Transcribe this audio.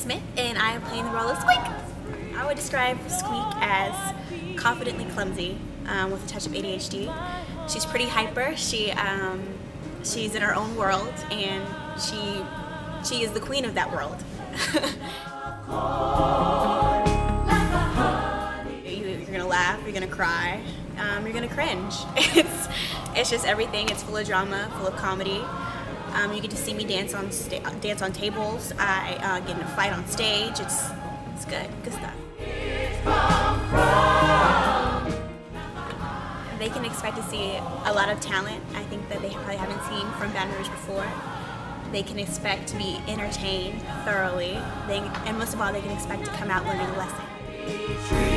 Smith, and I am playing the role of Squeak. I would describe Squeak as confidently clumsy with a touch of ADHD. She's pretty hyper. She's in her own world, and she is the queen of that world. You're gonna laugh. You're gonna cry. You're gonna cringe. It's just everything. It's full of drama, full of comedy. You get to see me dance on tables. I get in a fight on stage. It's good stuff. They can expect to see a lot of talent. I think that they probably haven't seen from Baton Rouge before. They can expect to be entertained thoroughly, and most of all, they can expect to come out learning a lesson.